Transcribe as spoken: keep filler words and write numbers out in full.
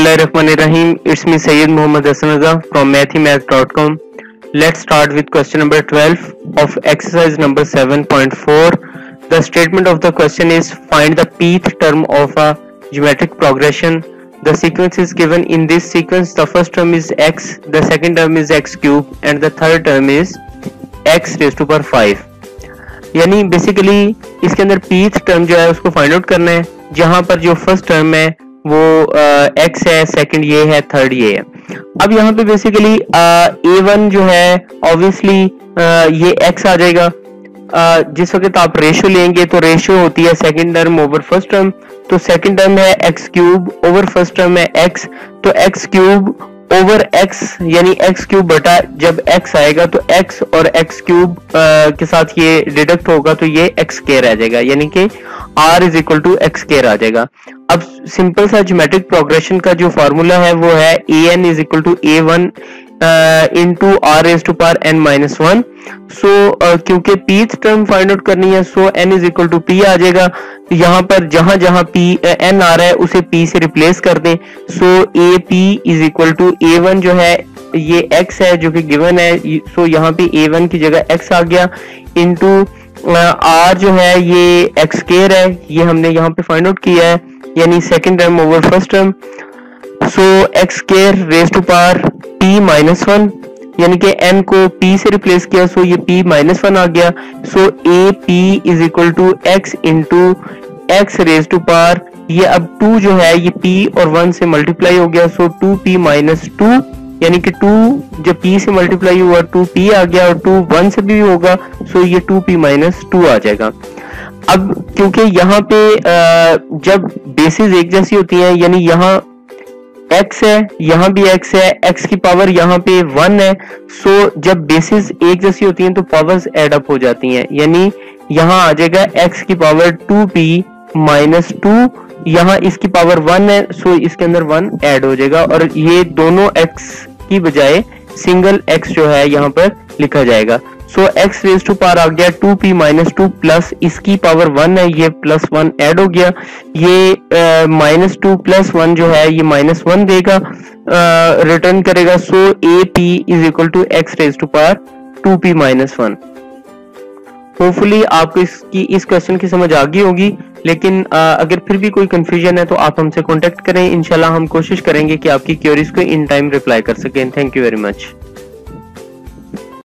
Bismillahirrahmanirrahim. It's me Sayyid Muhammad Hassan Raza from mathemath dot com. Let's start with question number twelve of exercise number seven point four. The statement of the question is find the pth term of a geometric progression. The sequence is given. In this sequence the first term is x, the second term is x cube and the third term is x raised to power five. यानी basically इसके अंदर pth term जो है उसको find out करना है, जहां पर जो फर्स्ट टर्म है वो एक्स है, सेकंड ये है, थर्ड ये है. अब यहाँ पे बेसिकली ए वन जो है ऑब्वियसली ये एक्स आ जाएगा. uh, जिस वक्त आप रेशियो लेंगे तो रेशियो होती है second term over first term. तो सेकंड टर्म है x cube over first term है एक्स, तो एक्स क्यूब ओवर एक्स यानी एक्स क्यूब बटा जब एक्स आएगा तो एक्स और एक्स क्यूब के साथ ये डिडक्ट होगा तो ये एक्स स्क्वायर आ जाएगा, यानी कि r is equal to x square आ जाएगा. अब सिंपल सा ज्योमेट्रिक प्रोग्रेशन का जो फॉर्मूला है वो है a n is equal to a one into r raise to power n minus one. So क्योंकि पीथ टर्म फाइंड आउट करनी है so n is equal to p आ जाएगा. यहाँ पर जहां जहां p n आ रहा है उसे p से रिप्लेस कर दें. So a p is equal to a one जो है ये x है जो कि गिवन है, सो यहाँ पे ए वन की जगह x आ गया इंटू r जो है ये x स्क्वायर है, ये हमने यहाँ पे फाइंड आउट किया है यानी second term over first term. So x square raise to power p minus one यानी कि n को p से रिप्लेस किया सो ये p माइनस वन आ गया. So a p is equal to x into x raise to power ये अब टू जो है ये p और वन से मल्टीप्लाई हो गया. So two p minus two यानी कि टू जब p से मल्टीप्लाई हुआ टू पी आ गया और टू वन से भी होगा सो ये टू पी माइनस टू आ जाएगा. अब क्योंकि यहाँ पे जब बेसिस एक जैसी होती हैं यानी यहाँ x है यहाँ भी x है, x की पावर यहाँ पे वन है, सो जब बेसिस एक जैसी होती हैं तो पावर्स एड अप हो जाती हैं, यानी यहाँ आ जाएगा x की power two p minus two, यहाँ इसकी पावर वन है सो इसके अंदर वन ऐड हो जाएगा और ये दोनों x की बजाय सिंगल x जो है यहाँ पर लिखा जाएगा. So x raise to power आ गया two p minus two plus इसकी पावर वन है ये प्लस वन ऐड हो गया, ये माइनस टू प्लस वन जो है ये माइनस वन देगा रिटर्न करेगा. So a p is equal to x raise to power two p minus one. Hopefully आपको इसकी इस क्वेश्चन की समझ आ गई होगी, लेकिन आ, अगर फिर भी कोई कंफ्यूजन है तो आप हमसे कांटेक्ट करें. इंशाल्लाह हम कोशिश करेंगे कि आपकी क्वेरीज को इन टाइम रिप्लाई कर सकें. Thank you very much.